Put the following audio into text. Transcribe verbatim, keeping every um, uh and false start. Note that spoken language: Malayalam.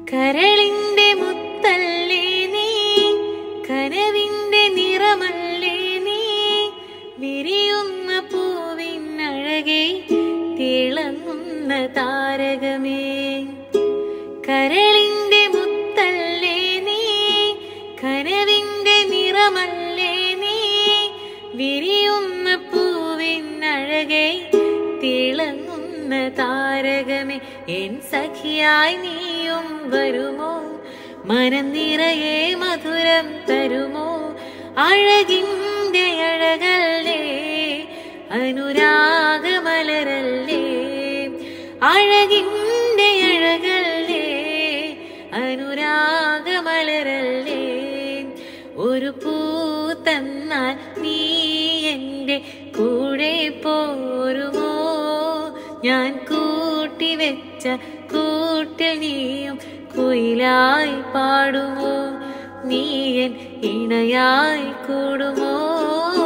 കരളിന്റെ മുത്തല്ലേ നീ, കനവിന്റെ നിറമല്ലേ നീ, വിരിയുന്ന പൂവിനഴകെ തിളങ്ങുന്ന താരകമേ. കരളിന്റെ മുത്തല്ലേ നീ, കനവിന്റെ നിറമല്ലേ നീ, വിരിയുന്ന പൂവിനഴകെ തിളങ്ങുന്ന താരകമേ. എൻ സഖിയായി നീയും വരുമോ, മനം നിറയെ മധുരം തരുമോ, അഴകിന്റെ അഴകല്ലേ അനുരാഗമലരല്ലേ, അഴകിന്റെ അഴകല്ലേ അനുരാഗമലരല്ലേ. ഒരു പൂ തന്നാൽ നീ എൻ്റെ കൂടെ പോരുമോ, ഞാൻ കൂട്ടിവെച്ച കൂട്ടിൽ നീയും കുയിലായി പാടുമോ, നീ എൻ ഇണയായി കൂടുമോ.